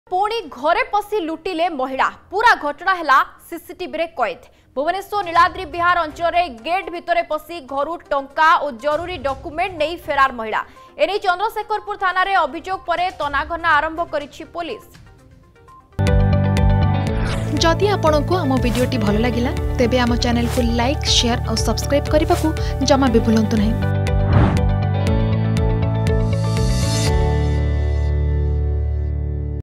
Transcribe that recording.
पुणी घरे पशि लुटिले महिला पूरा घटना है सीसीटीवी रे कैद। भुवनेश्वर नीलाद्री विहार अंचल गेट भितर पशि घर टंका और जरूरी डॉक्यूमेंट नहीं फेरार महिला। एने चंद्रशेखरपुर थाना रे अभियोग पर तनाघना आरंभ करिछि पुलिस। जदि आपंक आम भिडी भल लगा तेब आम चैनल को लाइक शेयर और सब्सक्राइब करने को जमा भी भूलु नहीं।